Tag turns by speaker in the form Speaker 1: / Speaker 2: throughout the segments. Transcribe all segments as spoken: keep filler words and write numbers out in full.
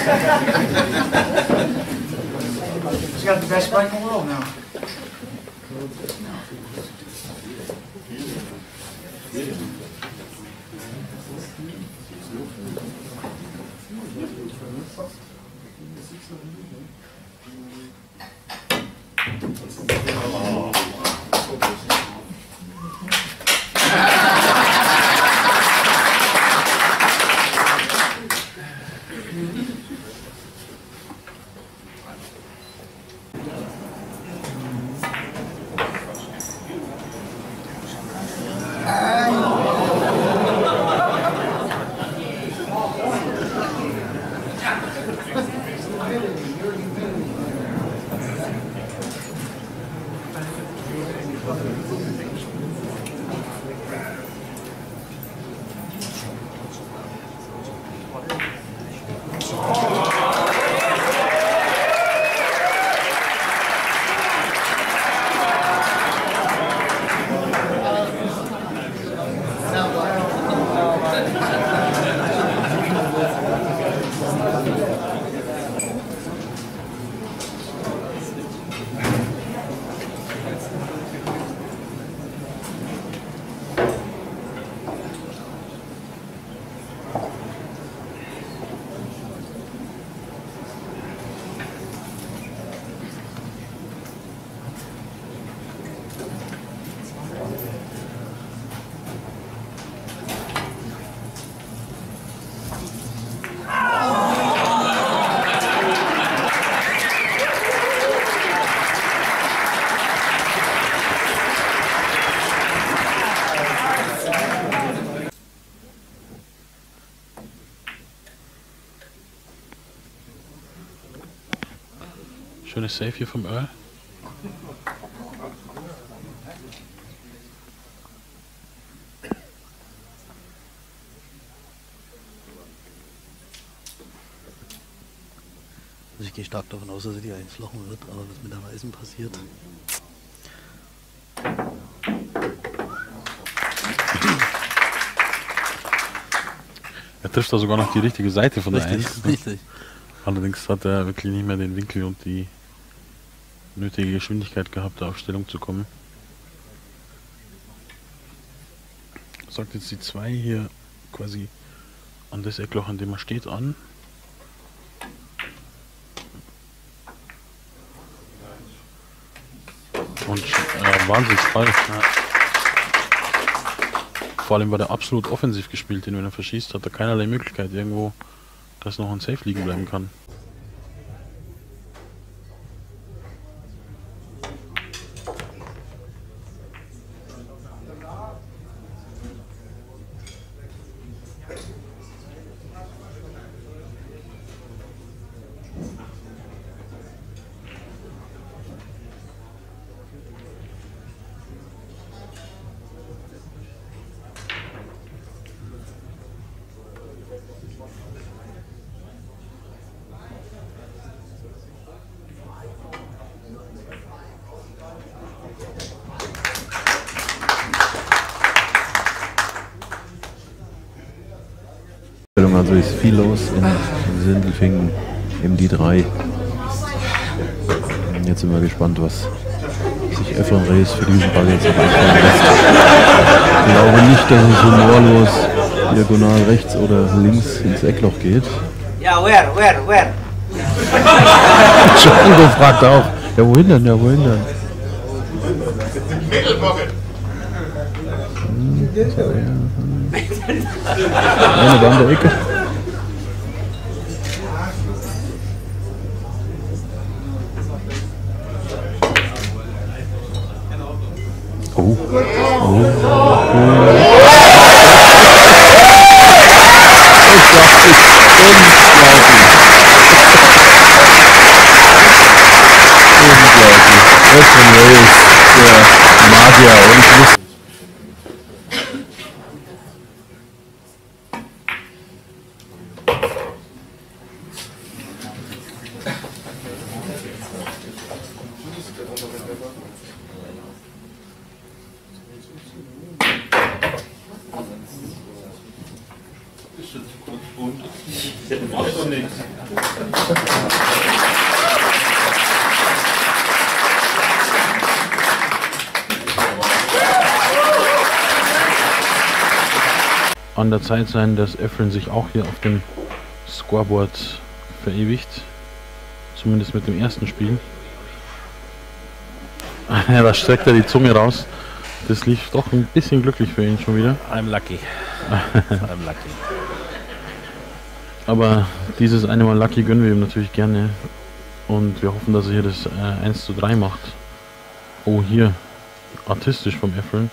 Speaker 1: He's got the best bike in the world now.
Speaker 2: Schönes Save hier vom Earl.
Speaker 3: Also ich gehe stark davon aus, dass er die einflochen wird, aber was mit der Weißen passiert.
Speaker 2: Er trifft da sogar noch die richtige Seite von der
Speaker 3: Richtig,
Speaker 2: eins.
Speaker 3: richtig.
Speaker 2: Allerdings hat er wirklich nicht mehr den Winkel und die nötige Geschwindigkeit gehabt, da auf Stellung zu kommen. Sagt jetzt die zwei hier quasi an das Eckloch, an dem er steht, an. Und äh, Wahnsinnsfall. Ja. Vor allem war der absolut offensiv gespielt, denn wenn er verschießt, hat er keinerlei Möglichkeit irgendwo, dass noch ein Safe liegen bleiben kann.
Speaker 4: Also ist viel los in Sindelfingen im D drei. Jetzt sind wir gespannt, was sich Efron Reis für diesen Ball jetzt noch einfallen lässt. Ich glaube nicht, dass es humorlos diagonal rechts oder links ins Eckloch geht.
Speaker 5: Ja, where, where, where?
Speaker 4: Django fragt auch. Ja, wohin denn? Ja, wohin denn? Eine war an der Ecke. Oh. Oh. Oh. Efron Reis, der Magier, und ich wusste.
Speaker 2: Ist jetzt kurz bunt. An der Zeit sein, dass Efren sich auch hier auf dem Scoreboard verewigt. Zumindest mit dem ersten Spiel. Ja, da streckt er die Zunge raus. Das lief doch ein bisschen glücklich für ihn schon wieder.
Speaker 3: I'm lucky. I'm lucky.
Speaker 2: Aber dieses eine Mal Lucky gönnen wir ihm natürlich gerne. Und wir hoffen, dass er hier das äh, eins zu drei macht. Oh, hier. Artistisch vom Efren.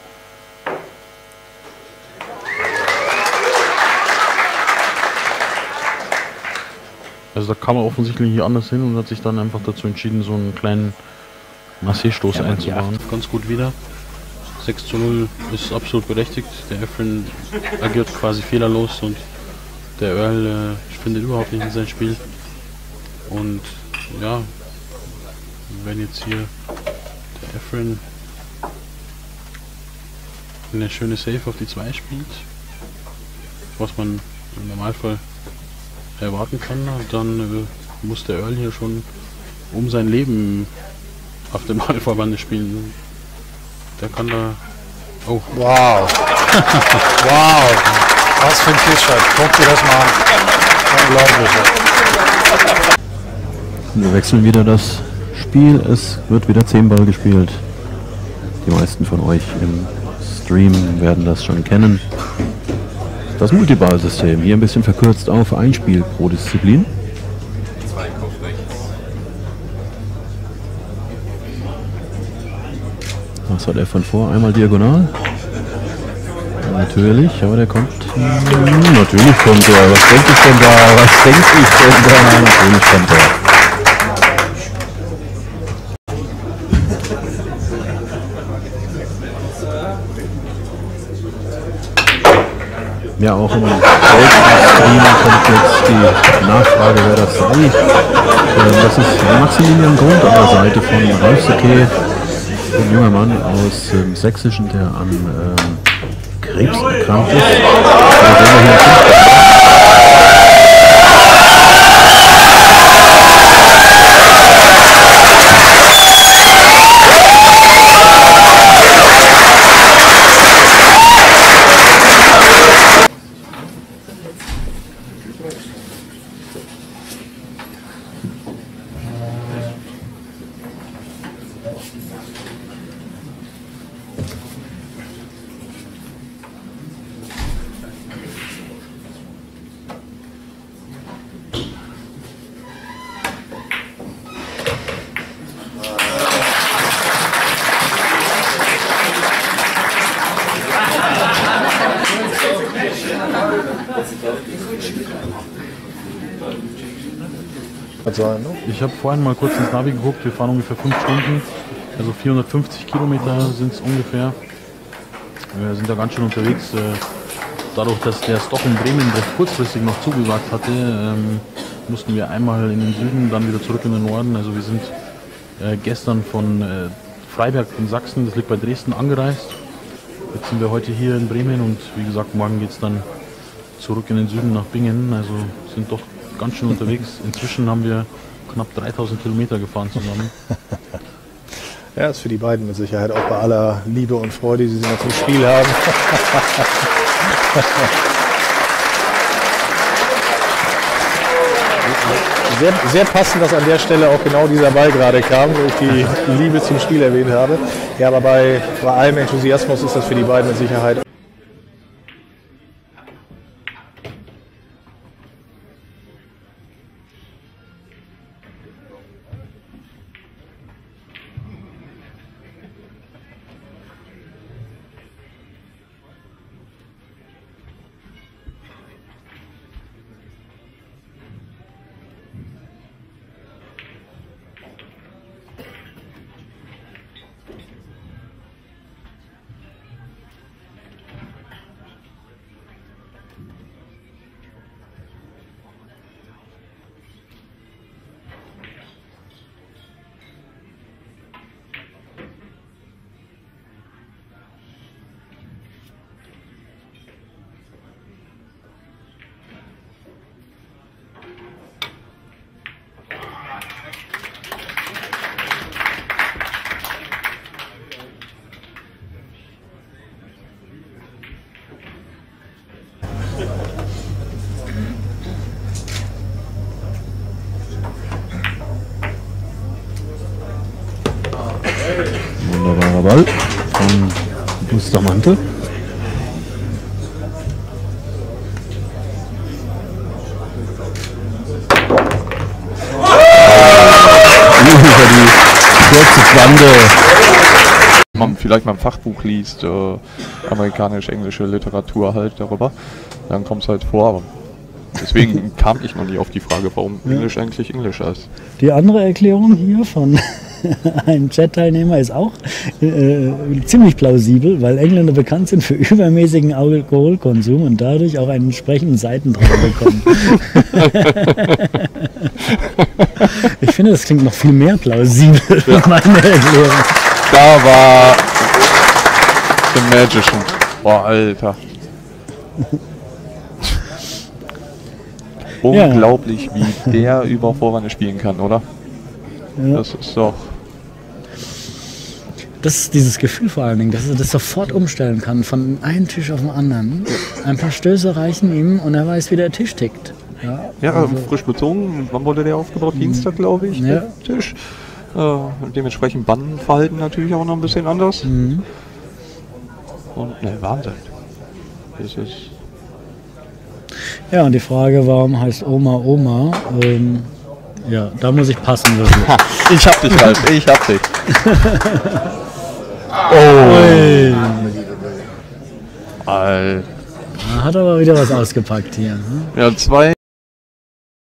Speaker 2: Also da kam er offensichtlich hier anders hin und hat sich dann einfach dazu entschieden, so einen kleinen Massé-Stoß
Speaker 3: Ja,
Speaker 2: einzubauen.
Speaker 3: ganz gut wieder. sechs zu null ist absolut berechtigt. Der Efren agiert quasi fehlerlos und der Earl äh, findet überhaupt nicht in sein Spiel. Und ja, wenn jetzt hier der Efren eine schöne Save auf die zwei spielt, was man im Normalfall erwarten kann, dann äh, muss der Earl hier schon um sein Leben auf dem Ballverband spielen. Der kann da... Oh.
Speaker 1: Wow. Wow. Was für ein T-Shirt. Guck dir das mal an. Unglaublich.
Speaker 4: Wir wechseln wieder das Spiel. Es wird wieder zehn Ball gespielt. Die meisten von euch im Stream werden das schon kennen. Das Multiball-System, hier ein bisschen verkürzt auf ein Spiel pro Disziplin. Was hat er von vor? Einmal diagonal. Natürlich, aber der kommt... Hm, natürlich kommt er. Was denke ich denn da? Was denke ich denn da? Natürlich kommt er. Ja, auch im Stream kommt jetzt die Nachfrage, wer das sei. Das ist Maximilian Grund an der Seite von Ralf Secke, ein junger Mann aus dem Sächsischen, der an ähm, Krebs erkrankt ist. Da sehen wir hier Ich habe vorhin mal kurz ins Navi geguckt, wir fahren ungefähr fünf Stunden, also vierhundertfünfzig Kilometer sind es ungefähr. Wir sind da ganz schön unterwegs. Dadurch, dass der Stopp in Bremen recht kurzfristig noch zugesagt hatte, ähm, mussten wir einmal in den Süden, dann wieder zurück in den Norden. Also wir sind äh, gestern von äh, Freiberg in Sachsen, das liegt bei Dresden, angereist. Jetzt sind wir heute hier in Bremen und wie gesagt, morgen geht es dann zurück in den Süden nach Bingen. Also sind doch ganz schön unterwegs. Inzwischen haben wir knapp dreitausend Kilometer gefahren zusammen.
Speaker 1: Ja, ist für die beiden mit Sicherheit auch bei aller Liebe und Freude, die sie noch zum Spiel haben. Sehr, sehr passend, dass an der Stelle auch genau dieser Ball gerade kam, wo ich die Liebe zum Spiel erwähnt habe. Ja, aber bei, bei allem Enthusiasmus ist das für die beiden mit Sicherheit
Speaker 4: Wunderbarer Ball von Bustamante. Über die kurze Quante.
Speaker 6: Wenn man vielleicht mal ein Fachbuch liest, äh, amerikanisch-englische Literatur halt darüber, dann kommt es halt vor. Aber deswegen kam ich noch nie auf die Frage, warum ja. Englisch eigentlich Englisch ist.
Speaker 7: Die andere Erklärung hier von einem Chat-Teilnehmer ist auch äh, ziemlich plausibel, weil Engländer bekannt sind für übermäßigen Alkoholkonsum und dadurch auch einen entsprechenden Seitendrang bekommen. Ich finde, das klingt noch viel mehr plausibel für ja. meine Erklärung.
Speaker 6: Da war The Magician. Boah, Alter. Unglaublich, ja. wie der über Vorwand spielen kann, oder? Ja. Das ist doch...
Speaker 7: Das ist dieses Gefühl vor allen Dingen, dass er das sofort umstellen kann, von einem Tisch auf den anderen. Ein paar Stöße reichen ihm und er weiß, wie der Tisch tickt. Ja,
Speaker 6: ja also frisch bezogen. Wann wurde der aufgebaut? Dienstag, glaube ich,
Speaker 7: ja.
Speaker 6: der Tisch. Äh, dementsprechend Bandenverhalten natürlich auch noch ein bisschen anders.
Speaker 7: Mhm.
Speaker 6: Und ne, Wahnsinn. Das ist...
Speaker 7: Ja, und die Frage, warum heißt Oma Oma? Ähm, ja, da muss ich passen wirklich.
Speaker 6: Ich hab dich, Ralf, ich hab dich.
Speaker 7: Oh.
Speaker 6: Alter.
Speaker 7: Hat aber wieder was ausgepackt hier. Hm?
Speaker 6: Ja, zwei.